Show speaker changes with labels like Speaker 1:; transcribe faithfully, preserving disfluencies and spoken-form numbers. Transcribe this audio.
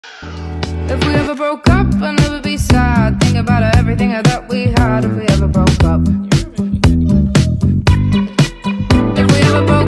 Speaker 1: If we ever broke up, I'd never be sad. Think about everything I thought we had. If we ever broke